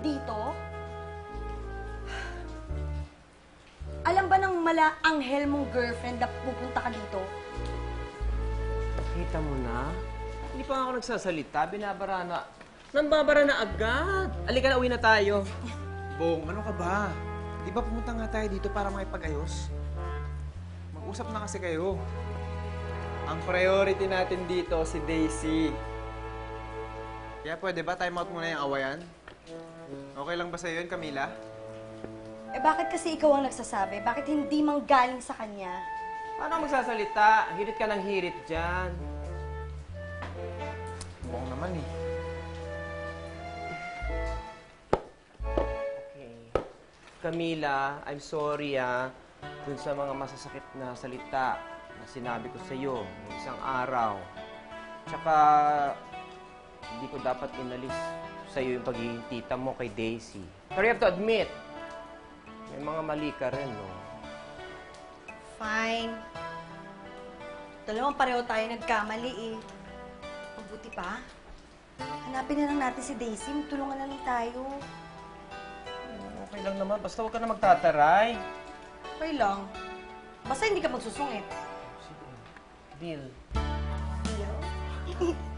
dito? Alam ba ng mala-anghel mong girlfriend na pupunta ka dito? Kita mo na? Hindi pa nga ako nagsasalita. Binabara na. Nambabara na agad. Halika na, uwi na tayo. Bong, ano ka ba? Di ba pumunta nga tayo dito para makipag-ayos? Mag-usap na kasi kayo. Ang priority natin dito, si Daisy. Kaya pwede ba time out muna yung awayan? Okay lang ba sa'yo yun, Camila? Eh bakit kasi ikaw ang nagsasabi? Bakit hindi manggaling sa kanya? Paano magsasalita? Hirit ka ng hirit dyan. Bong naman eh. Okay. Camila, I'm sorry dun sa mga masasakit na salita na sinabi ko sa'yo ng isang araw. Tsaka, hindi ko dapat inalis sa'yo yung pagiging tita mo kay Daisy. Pero you have to admit, may mga mali ka rin, no? Fine. Dalawang pareho tayo nagkamali eh. Mabuti pa. Hanapin na lang natin si Daisy. Tulungan na lang tayo. Okay lang naman. Basta huwag ka na magtataray. Okay lang. Basta hindi ka magsusungit. Sige. Deal. Deal?